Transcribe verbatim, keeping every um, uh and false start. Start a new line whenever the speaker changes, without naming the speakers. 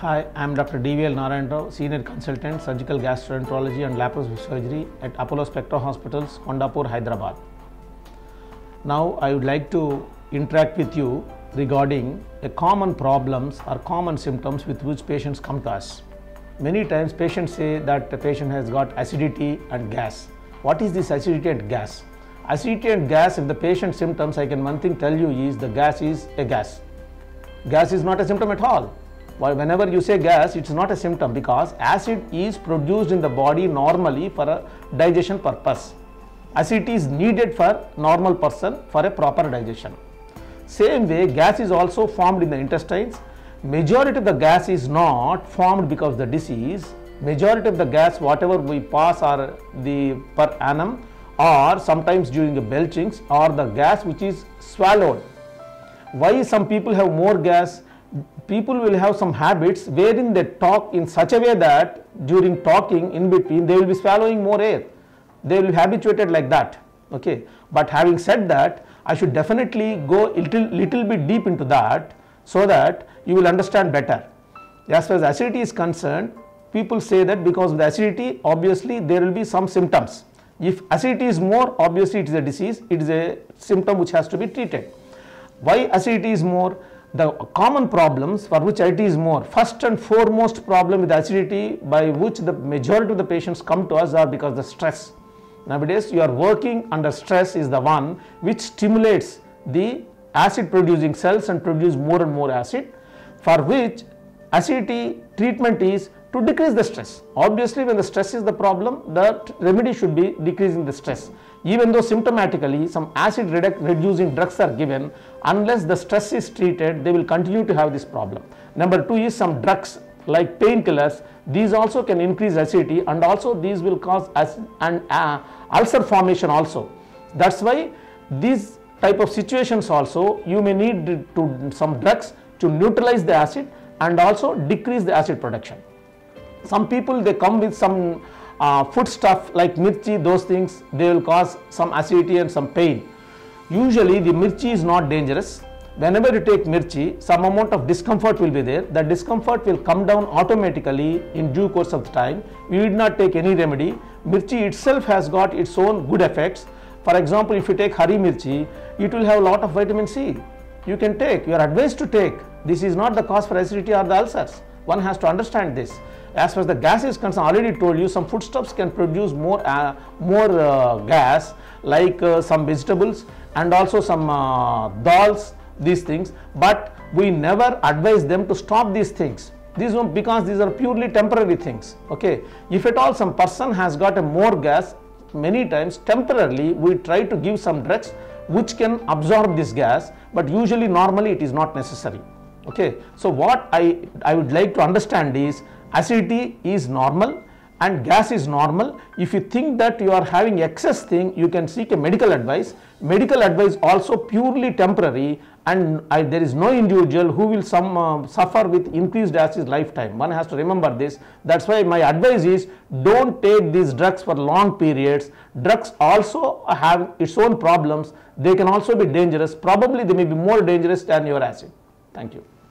Hi, I am Doctor D V L Narayan Rao, Senior Consultant, Surgical Gastroenterology and Laparoscopic Surgery at Apollo Spectra Hospitals, Kondapur, Hyderabad. Now, I would like to interact with you regarding a common problems or common symptoms with which patients come to us. Many times patients say that the patient has got acidity and gas. What is this acidity and gas? Acidity and gas, if the patient symptoms, I can one thing tell you is the gas is a gas. Gas is not a symptom at all. Whenever you say gas, it's not a symptom because acid is produced in the body normally for a digestion purpose. Acidity is needed for normal person for a proper digestion. Same way, gas is also formed in the intestines. Majority of the gas is not formed because of the disease. Majority of the gas, whatever we pass or the per annum or sometimes during the belchings or the gas which is swallowed. Why some people have more gas? People will have some habits wherein they talk in such a way that during talking in between they will be swallowing more air. They will be habituated like that. Okay. But having said that, I should definitely go a little, little bit deep into that so that you will understand better. As far as acidity is concerned, people say that because of the acidity, obviously there will be some symptoms. If acidity is more, obviously it is a disease, it is a symptom which has to be treated. Why acidity is more? The common problems for which acidity is more, first and foremost problem with acidity by which the majority of the patients come to us are because of the stress. Nowadays you are working under stress is the one which stimulates the acid producing cells and produce more and more acid, for which acidity treatment is to decrease the stress. Obviously when the stress is the problem, the remedy should be decreasing the stress. Even though symptomatically some acid reducing drugs are given, unless the stress is treated, they will continue to have this problem. Number two is some drugs like painkillers. These also can increase acidity and also these will cause acid and uh, ulcer formation also. That's why these type of situations also you may need to some drugs to neutralize the acid and also decrease the acid production. Some people they come with some Uh, food stuff like mirchi, those things, they will cause some acidity and some pain. Usually the mirchi is not dangerous. Whenever you take mirchi, some amount of discomfort will be there. The discomfort will come down automatically in due course of the time. We need not take any remedy. Mirchi itself has got its own good effects. For example, if you take hari mirchi, it will have a lot of vitamin C. You can take, you are advised to take. This is not the cause for acidity or the ulcers. One has to understand this. As far as the gas is concerned, I already told you some foodstuffs can produce more uh, more uh, gas like uh, some vegetables and also some uh, dals, these things, but we never advise them to stop these things. These one because these are purely temporary things. Okay, if at all some person has got a more gas, many times temporarily we try to give some drugs which can absorb this gas, but usually normally it is not necessary. Okay, so what I, I would like to understand is acidity is normal and gas is normal. If you think that you are having excess thing, you can seek a medical advice. Medical advice also purely temporary, and I, there is no individual who will some uh, suffer with increased acid lifetime. One has to remember this. That's why my advice is don't take these drugs for long periods. Drugs also have its own problems. They can also be dangerous. Probably they may be more dangerous than your acid. Thank you.